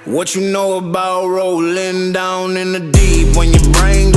What you know about rolling down in the deep when your brain